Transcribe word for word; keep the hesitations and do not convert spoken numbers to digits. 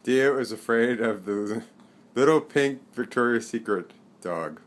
Dia was afraid of the little pink Victoria's Secret dog.